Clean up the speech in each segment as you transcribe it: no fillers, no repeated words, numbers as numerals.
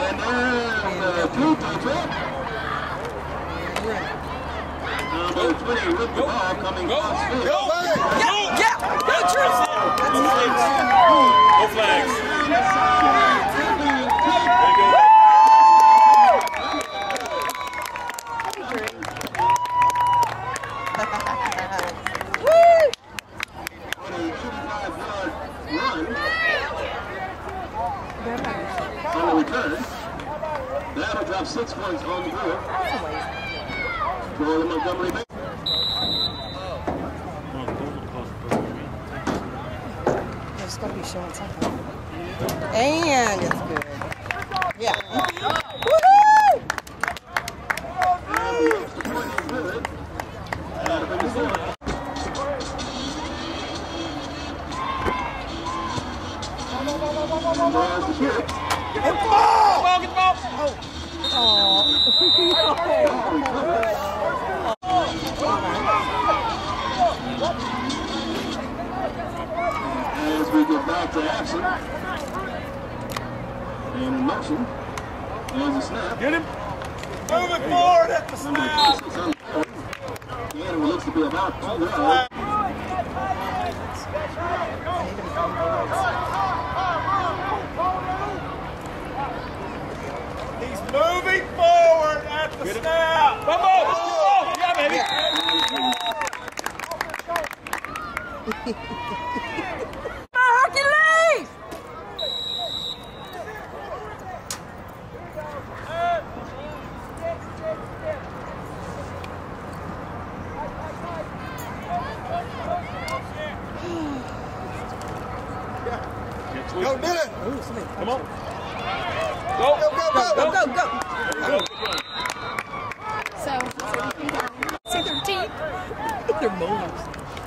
And then two to Number 20 with the ball coming off field. Go, True. Go flags. On the return. That'll drop 6 points on the board. Joel Montgomery. It's going to be showing something. And it's good. Yeah. Woohoo! Get the ball! Get the ball! As we get back to action, and in motion, there's a snap. Get him! Moving forward at the snap! And it looks to be about 2 yards. He's moving forward at the snap! Bumbo! Yeah, baby! Hercules! Go, did it! Come on! Go! Go! So, say their teeth. They're molars.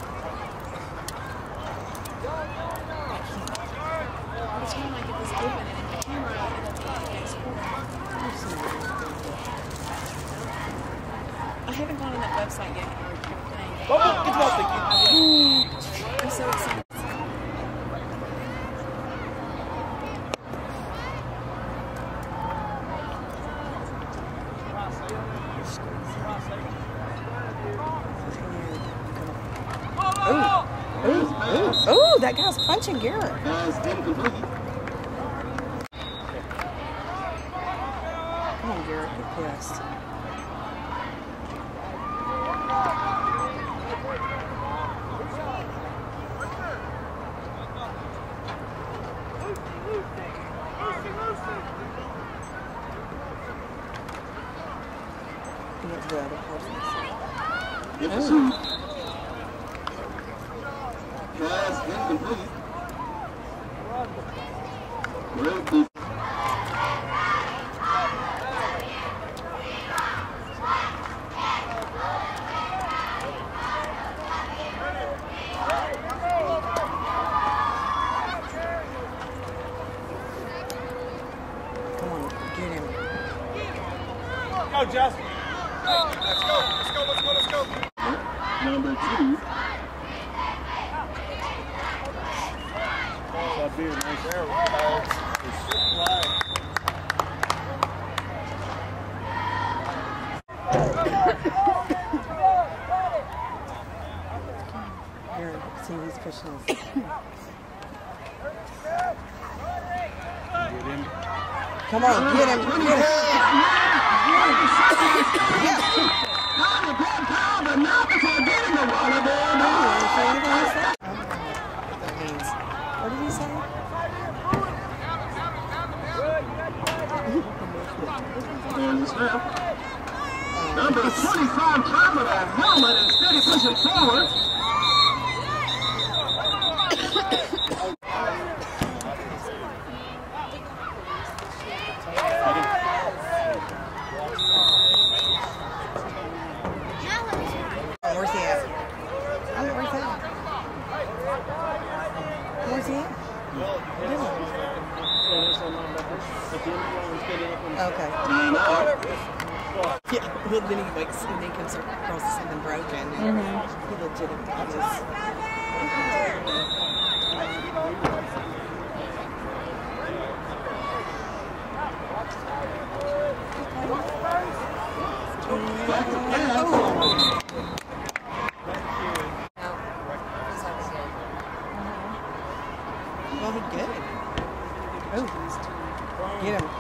By the time I get this open and the camera, it'll be export. I haven't gone on that website yet. Bumbo! Get the ball, thank you! I'm so excited. Ooh, that guy's punching Garrett. As incomplete. Come on, Garrett, get pissed. The other person. Get the suit. Pass incomplete. Great defense. Come on, get him. Go, Justin! Let's go! Number 2. That beer, nice there. Right. Garrett, see he's pushing us. Get him. Come on, get him. But not before getting the water ball. What did he say? There's a snap. Number 25 dropping a helmet and steady pushing forward. Where's he at? Where's he at? Where's he at? Okay. Yeah, well, then he wakes and then comes across something broken. And he legitimately is. back to pass. Well, he good. Oh, get him.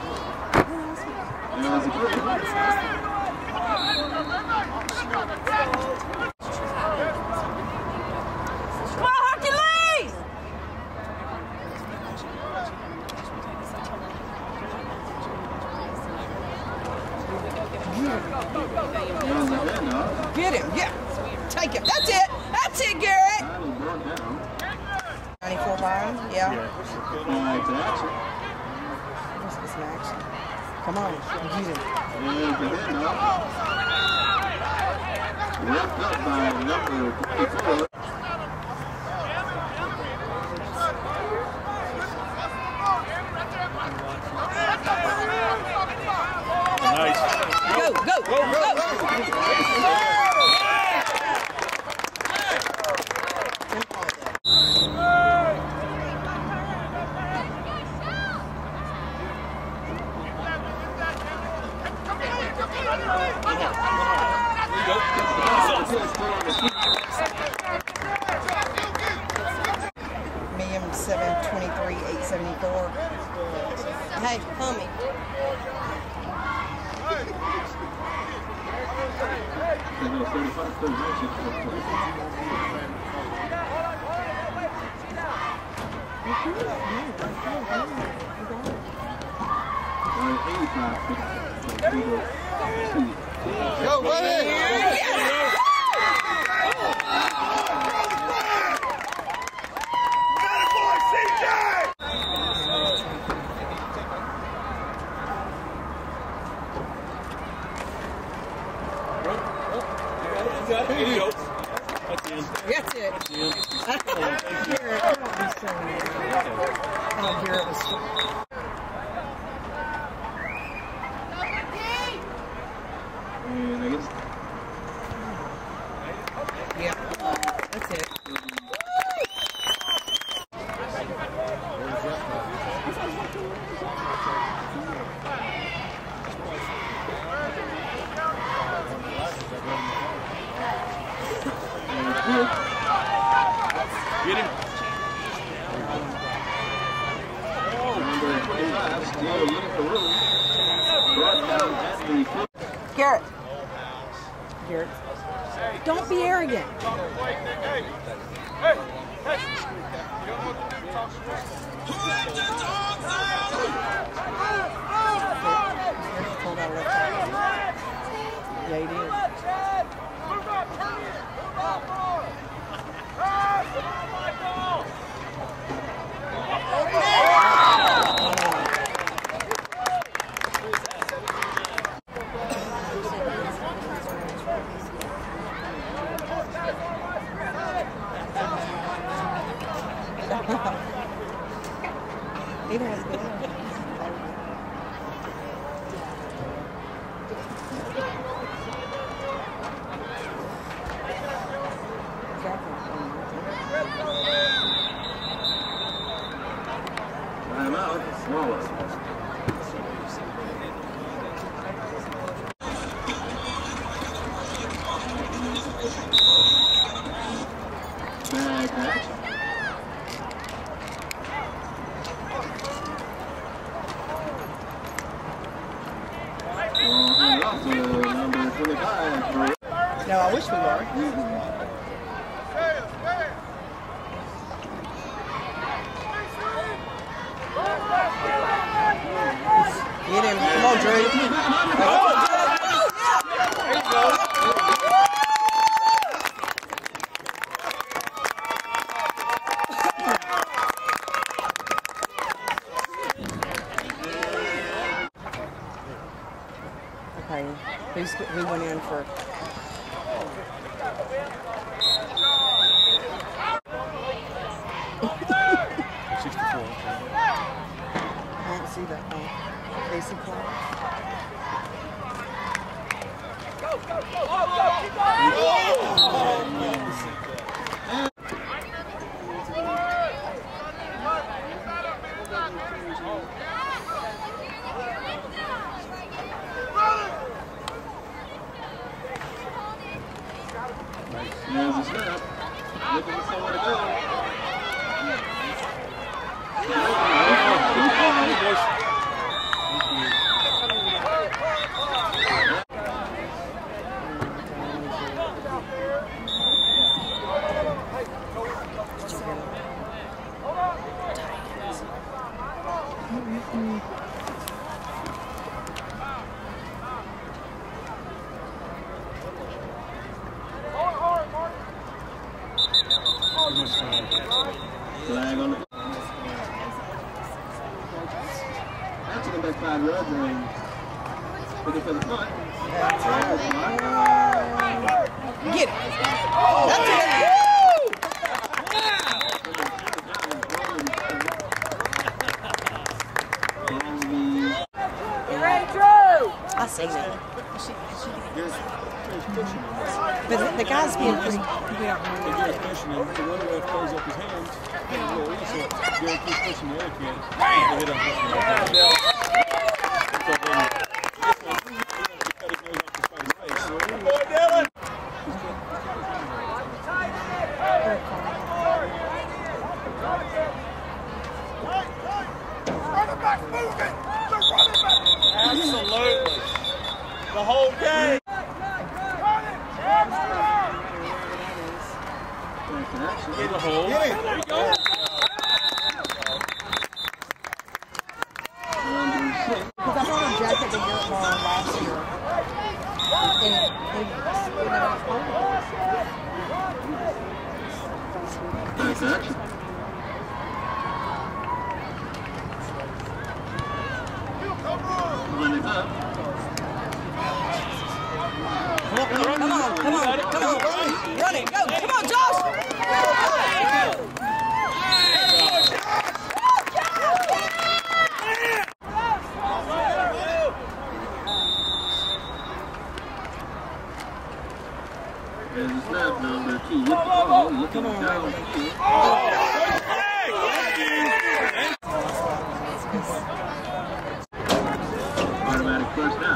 And that's a three. Come on, Hercules! And the handoff. Get him, yeah. Take him. That's it. That's it, Garrett. That was brought down. 94 by him, yeah. Back to action. What's this action? Come on, get him. And the handoff. Wrapped up by number 24. Nice. Go, go, go, go. Million 723 874. Hey, homie. And 35, 36. Go, buddy! That's it. Oh, Garrett was. And I guess Yeah, that's it. Get him. number 25, still looking for room. Brought down at the Garrett. Garrett. Don't be arrogant. Pulled out left side. Yeah, he did. He was good. timeout, Wallace. Bag match. Up to number 25. No, I wish we were. Get him. Come on, Drew. Come on, Drew. There you go. Okay, who went in for? I didn't see that. Casey Clark. taking back 5 yards and looking for the punt. Get it. That's it. I seen it. But the guy's being pretty. The guy's pushing him. The one ref throws up his hands. And a little whistle. Gary keeps pushing the other kid. They hit him. Boy, Dylan! Absolutely. The whole game. Get the hole. There you go. Because I brought a jacket to Europe Mall last year. Nice action. Running up. Come on, run it, go, come on, Josh! There's a snap number 2 with the ball, looking downfield. Automatic first down.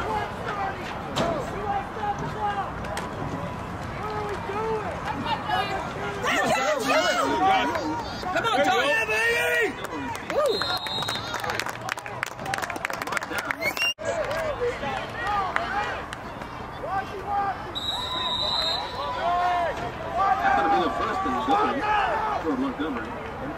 Come on, Josh! Yeah, baby! Woo! That's going to be the first and goal for Montgomery.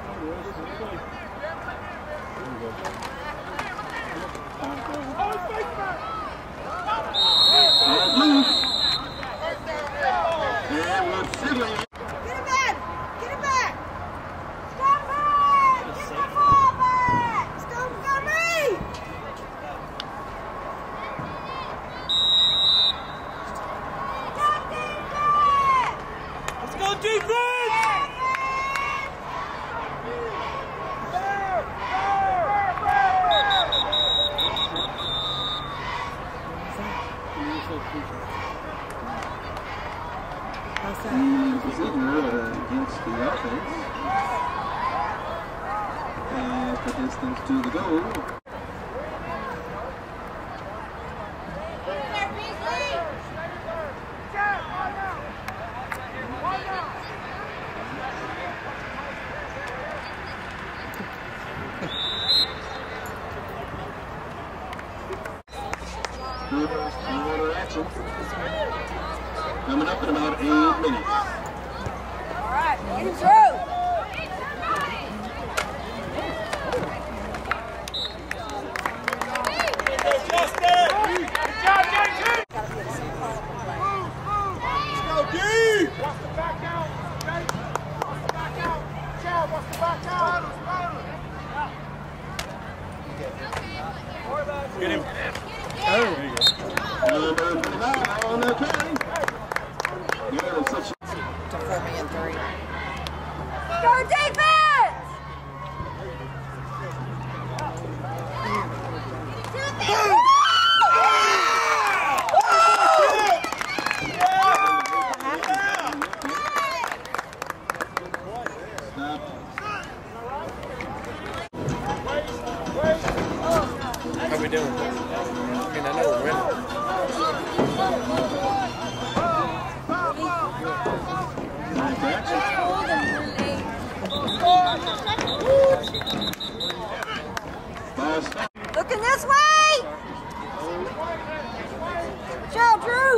And we're fiddling. Get it back! Get it back! Stop back! Get the ball back! Stop for me! Stop defense! Let's go defense! How's that? Against the offense. And the distance to the goal. Quarter action. Coming up in about 8 minutes. All right, get it through! Justin! Good job, JT! Let's go, D! Watch the back out, okay? Watch the back out. Chad, watch the back out. Get him. There you go. Number 5 on the carry. Yeah, such To 4 me and 3. Go defense! How we doing? I mean, I know we're winning. nice action. Ball stop. Looking this way! Show, Drew!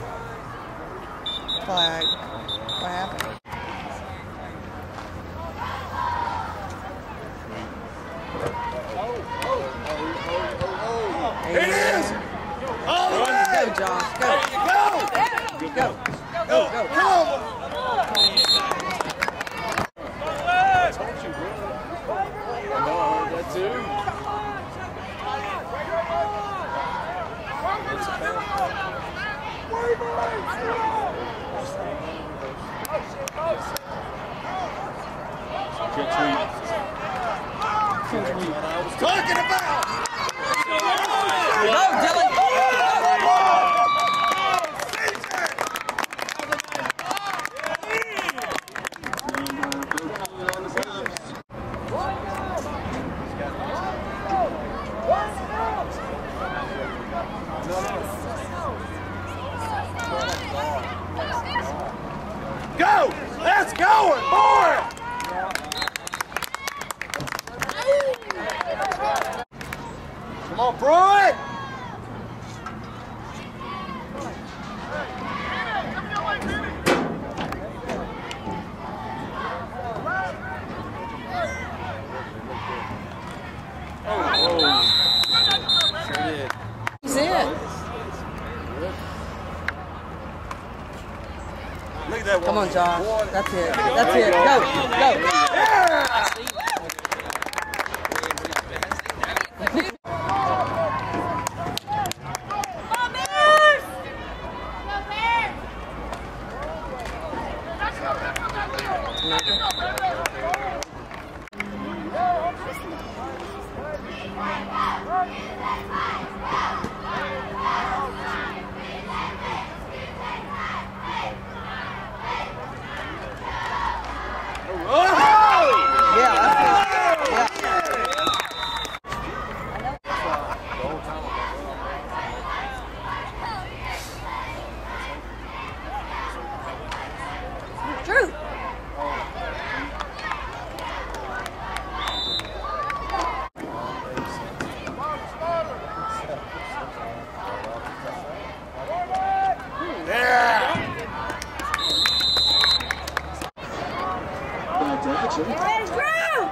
Flag. What happened? It is! All the way! Go, Josh. Go. Go! Go. Go. Go. Come on! That too. What I was talking about! Go, Dylan. Go! Let's go! More! Come on, Pruitt! That's it. Look at that one. Come on, Josh. That's it. That's it. Go. Go. Drew. Hey, Drew!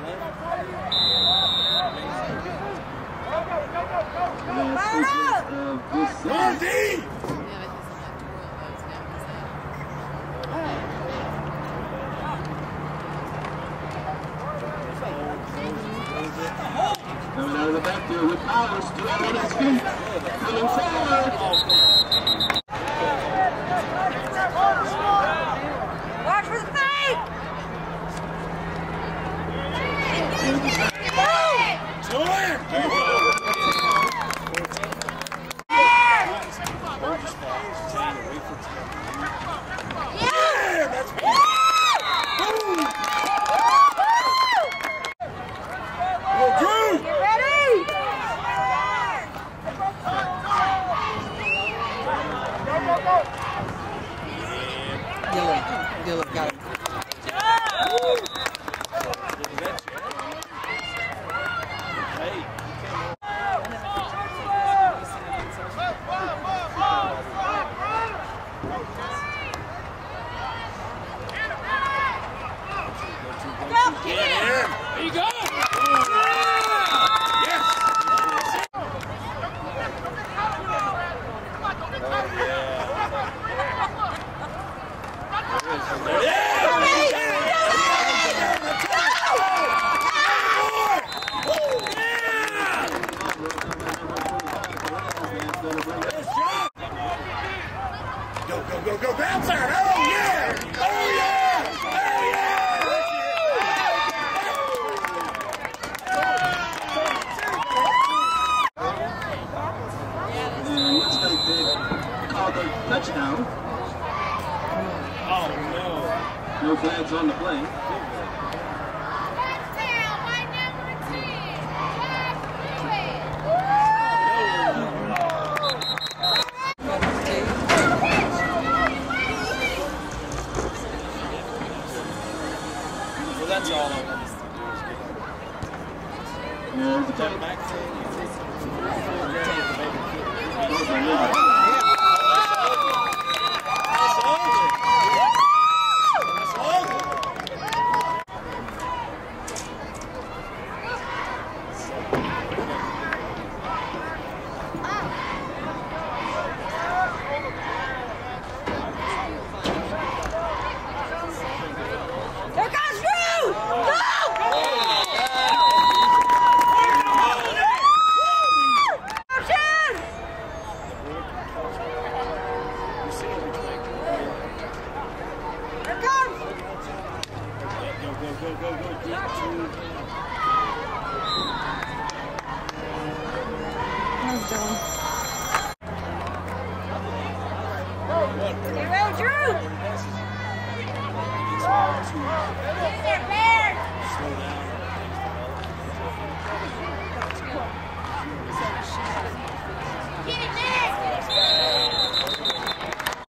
Come on, D! Coming out of the back there with Powers, still on his feet. Coming forward. Watch for the fake! Yeah, that's Drew! Get ready! Dylan got it. There you go! Go, bounce out! Oh yeah! Oh yeah! Oh yeah! Looks like they called a touchdown. Oh no! No flags on the play. So that's all I wanted to do is get There's the that tape. back thing. How's Dylan? Get ready, Drew! It's hard to